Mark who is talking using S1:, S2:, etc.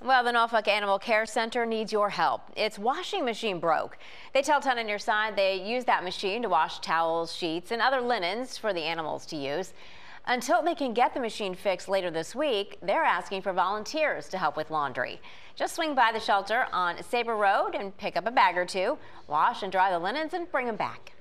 S1: Well, the Norfolk Animal Care Center needs your help. Its washing machine broke. They tell 10 on your side they use that machine to wash towels, sheets, and other linens for the animals to use. Until they can get the machine fixed later this week, they're asking for volunteers to help with laundry. Just swing by the shelter on Sabre Road and pick up a bag or two, wash and dry the linens, and bring them back.